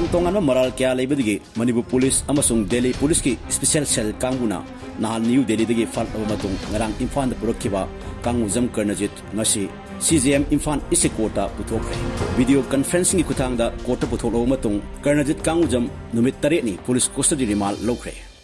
तोान तोान मराल क्या लेबदगी मणिपुर पुलिस अमसुंग दिल्ली पुलिस की स्पेशल सेल कांगुना नहान न्यू दिल्ली फाल इम्फाल पुरखिबा कांगुजम कर्णजित CJM इम्फाल इसे कोर्ट पुथोखरे वीडियो कॉन्फ्रेंसिंग की खुतांग कोर्ट पुथोखरब कर्णजित कांगुजम नुमित 3 पुलिस कस्टडी रिमांड लौखरे।